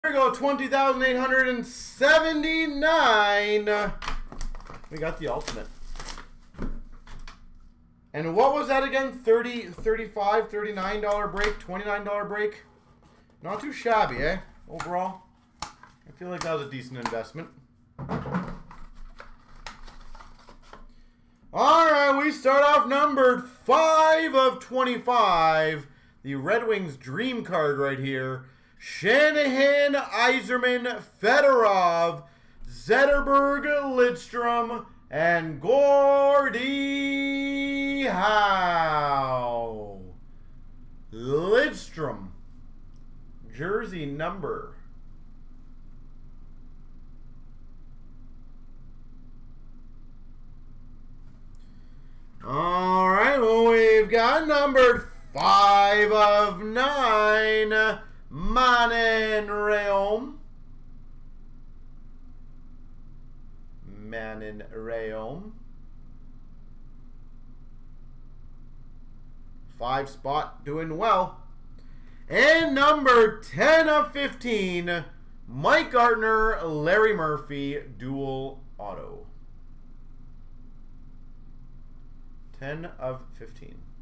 Here we go, 20,879. We got the ultimate. And what was that again? $30, $35, $39 break, $29 break. Not too shabby, eh? Overall, I feel like that was a decent investment. All right, we start off numbered 5 of 25. The Red Wings dream card right here. Shanahan, Yzerman, Fedorov, Zetterberg, Lidstrom, and Gordie Howe. Lidstrom, jersey number. All right, well, we've got numbered 5 of 9. Manon Rhéaume. Manon Rhéaume. 5 spot doing well. And number 10 of 15. Mike Gartner, Larry Murphy, dual auto. 10 of 15.